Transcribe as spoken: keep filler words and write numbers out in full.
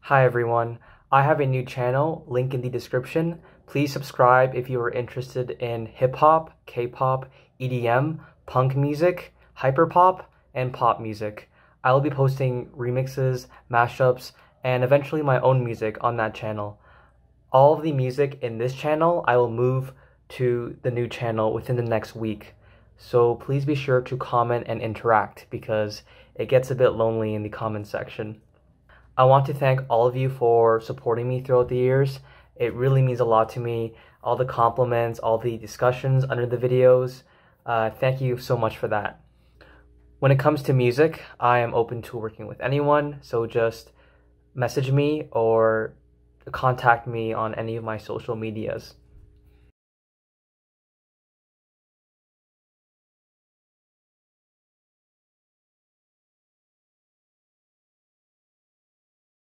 Hi everyone, I have a new channel, link in the description. Please subscribe if you are interested in hip-hop, K-pop, E D M, punk music, hyperpop, and pop music. I will be posting remixes, mashups, and eventually my own music on that channel. All of the music in this channel I will move to the new channel within the next week. So please be sure to comment and interact because it gets a bit lonely in the comment section. I want to thank all of you for supporting me throughout the years. It really means a lot to me. All the compliments, all the discussions under the videos. Uh, thank you so much for that. When it comes to music, I am open to working with anyone, so just message me or contact me on any of my social medias.